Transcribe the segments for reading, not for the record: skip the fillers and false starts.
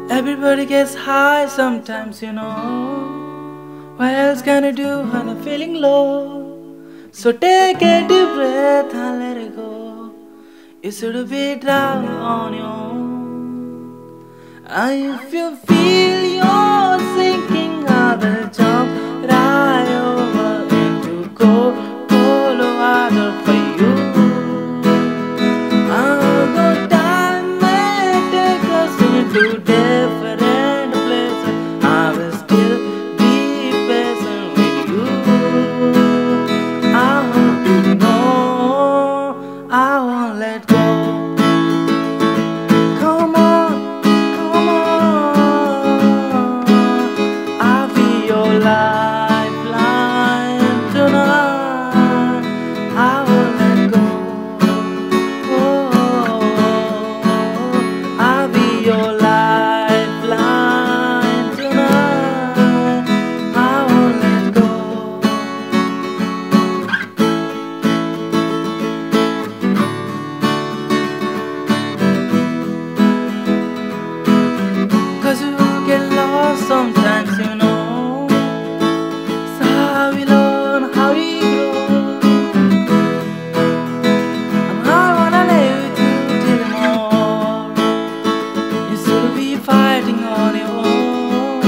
Everybody gets high sometimes, you know. What else can you do when you're feeling low? So take a deep breath and let it go. You should be down on your own. And if you feel you're sinking, I will jump right over into cold water for you. Although time may take us into different places, I will still be patient with you. I hope you know I won't let go. Come on, come on, I'll be your lifeline tonight. I won't let go. Oh, I'll be your lifeline tonight. I won't let go. 'Cause you get lost sometimes, you know. So how we learn, how we grow. And I wanna live with you till more. You should be fighting on your own.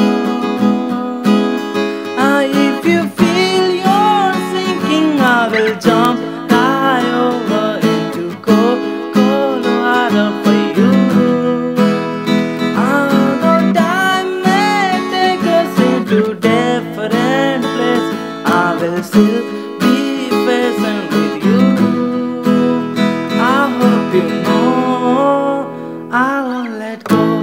If you feel you're sinking, I will jump right over into cold water for you. Although time may take us into different places, I will still be patient with you. I hope you know I won't let go.